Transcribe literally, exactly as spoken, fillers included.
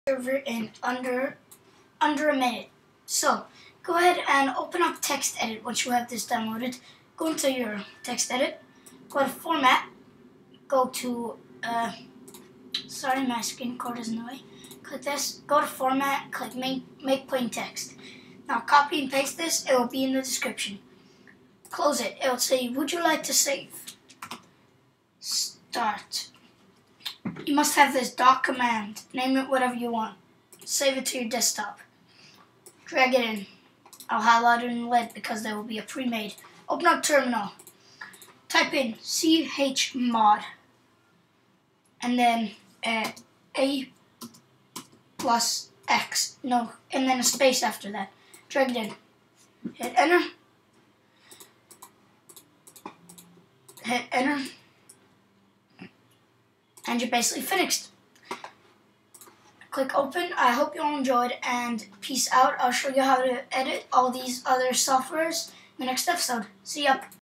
server in under under a minute. So go ahead and open up TextEdit once you have this downloaded. Go into your TextEdit, go to Format, go to uh, sorry, my screen recorder is in the way. Click this, go to Format, click Make Make Plain Text. Now copy and paste this. It will be in the description. Close it. It will say, "Would you like to save?" Start. You must have this doc command. Name it whatever you want. Save it to your desktop. Drag it in. I'll highlight it in red because there will be a pre-made. Open up Terminal. Type in chmod. And then uh, A plus X. No, and then a space after that. Drag it in. Hit enter. Hit enter. And you're basically finished. Click open. I hope you all enjoyed, and peace out. I'll show you how to edit all these other softwares in the next episode. See ya.